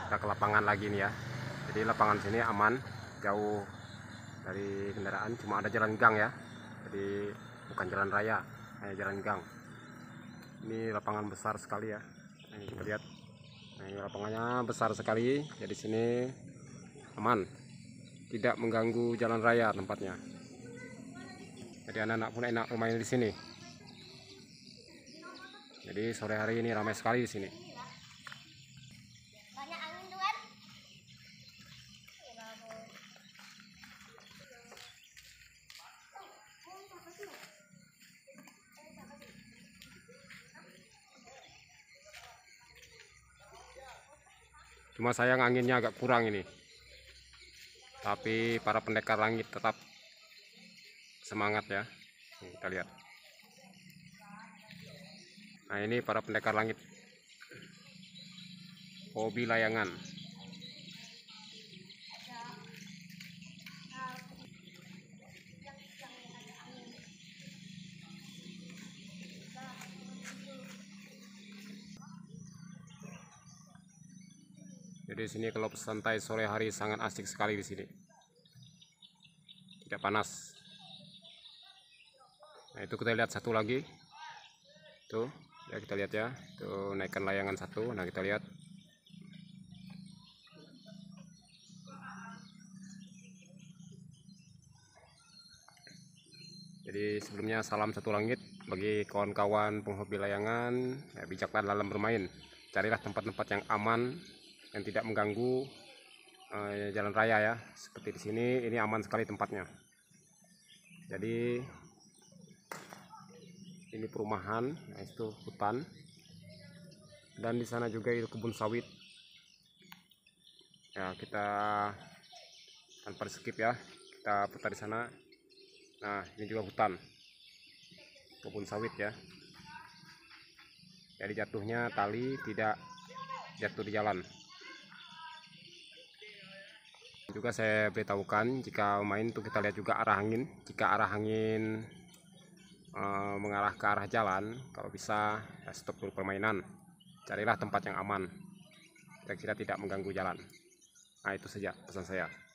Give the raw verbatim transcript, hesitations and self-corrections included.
kita ke lapangan lagi nih ya. Jadi lapangan sini aman, jauh dari kendaraan, cuma ada jalan gang ya. Jadi bukan jalan raya, hanya jalan gang. Ini lapangan besar sekali ya. Nah, kita lihat. Nah, ini lapangannya besar sekali. Jadi sini aman, tidak mengganggu jalan raya tempatnya. Jadi anak-anak pun enak bermain di sini. Jadi sore hari ini ramai sekali di sini. Banyak angin tuh kan? Cuma sayang anginnya agak kurang ini. Tapi para pendekar langit tetap semangat ya. Nih, kita lihat. Nah, ini para pendekar langit. Hobi layangan. Jadi di sini kalau santai sore hari sangat asik sekali di sini. Tidak panas. Nah, itu kita lihat satu lagi. Tuh, ya kita lihat ya. Tuh naikkan layangan satu. Nah, kita lihat. Jadi sebelumnya salam satu langit bagi kawan-kawan penghobi layangan. Ya, bijaklah dalam bermain. Carilah tempat-tempat yang aman, yang tidak mengganggu eh, jalan raya ya. Seperti di sini, ini aman sekali tempatnya. Jadi ini perumahan, nah itu hutan, dan di sana juga itu kebun sawit. Ya, kita tanpa di skip ya, kita putar di sana. Nah, ini juga hutan, kebun sawit ya. Jadi jatuhnya tali tidak jatuh di jalan. Juga saya beritahukan jika main tuh kita lihat juga arah angin. Jika arah angin e, mengarah ke arah jalan, kalau bisa ya stop dulu permainan. Carilah tempat yang aman, kira-kira tidak mengganggu jalan. Nah, itu saja pesan saya.